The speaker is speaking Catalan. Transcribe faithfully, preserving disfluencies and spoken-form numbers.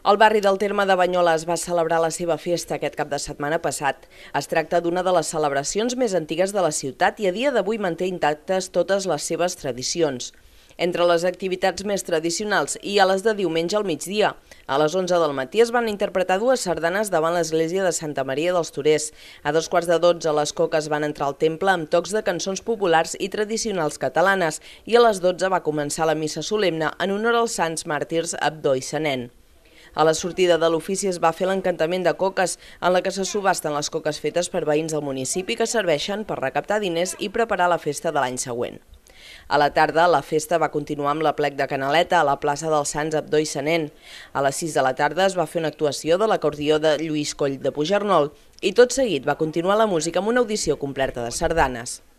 El barri del terme de Banyoles va celebrar la seva festa aquest cap de setmana passat. Es tracta d'una de les celebracions més antigues de la ciutat i a dia d'avui manté intactes totes les seves tradicions. Entre les activitats més tradicionals hi ha les de diumenge al migdia. A les onze del matí es van interpretar dues sardanes davant l'església de Santa Maria dels Torers. A dos quarts de dotze les coques van entrar al temple amb tocs de cançons populars i tradicionals catalanes i a les dotze va començar la missa solemne en honor als sants màrtirs Abdó i Senén. A la sortida de l'ofici es va fer l'encantament de coques, en la que se subhasten les coques fetes per veïns del municipi que serveixen per recaptar diners i preparar la festa de l'any següent. A la tarda, la festa va continuar amb l'aplec de Canaleta a la plaça dels Sants Abdó i Senén. A les sis de la tarda es va fer una actuació de l'acordió de Lluís Coll de Pujarnol i tot seguit va continuar la música amb una audició completa de sardanes.